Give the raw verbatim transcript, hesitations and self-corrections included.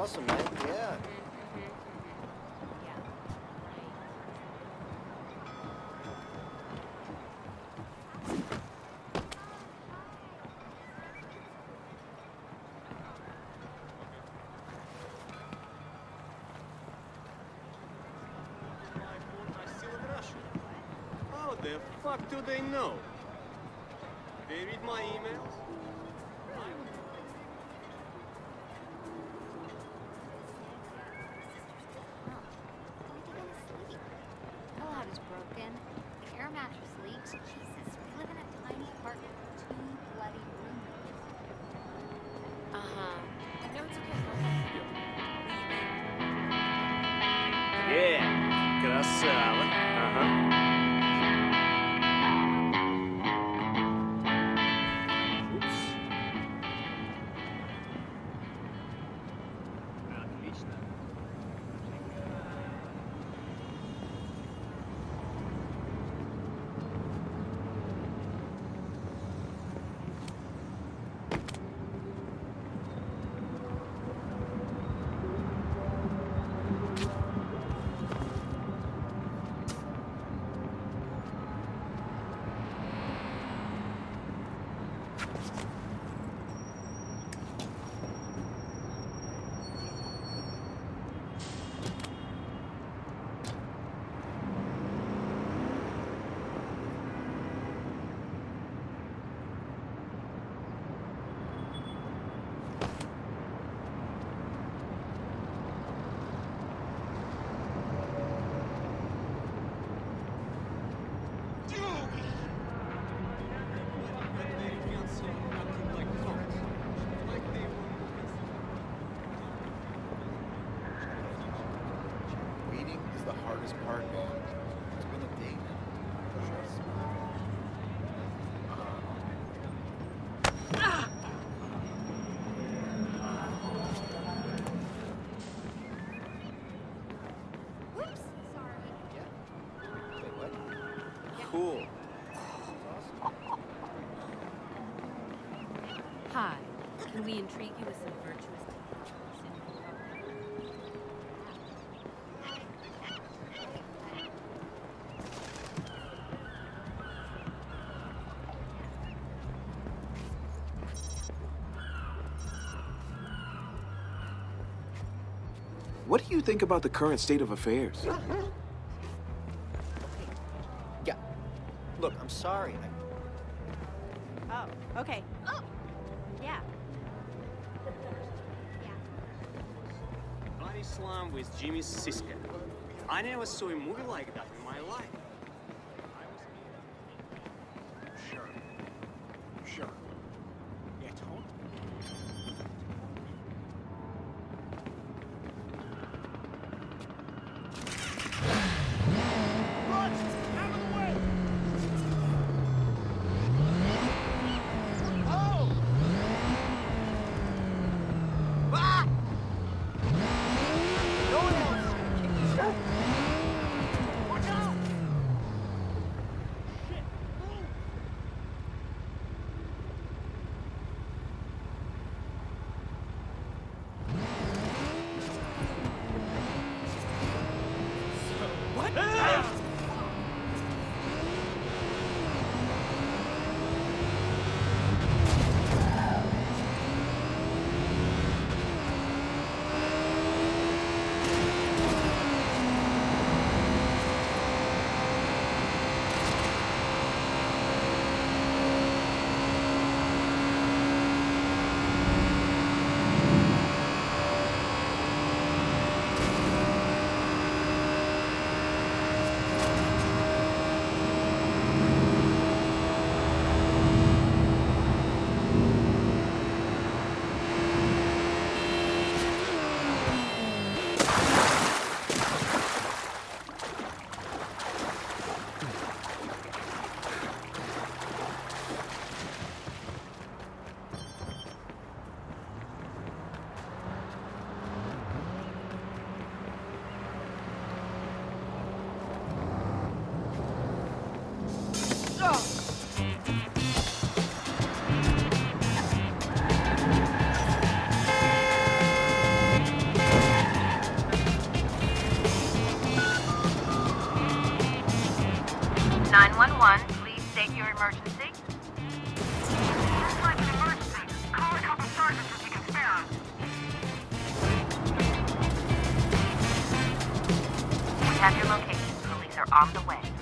awesome, man. Yeah. How the fuck do they know? They read my emails? Pullout is broken. The air mattress leaks. Jesus, we live in a tiny apartment with two bloody roommates. Uh-huh. No, it's okay. Yeah, красава. Ага. Отлично. Waiting is the hardest part, man. It's been a day now. Trust me. Whoops, sorry. Yeah. Wait, what? Cool. Hi. Can we intrigue you with some virtuous What do you think about the current state of affairs? Yeah. Look, I'm sorry. I... Oh, okay. Oh, yeah. Body Slam with Jimmy Siska. I never saw a movie like that in my life. Sure. Sure. Yeah, totally. one, please state your emergency. Looks like an emergency. Call a couple sergeants if you can spare 'em. We have your location. Police are on the way.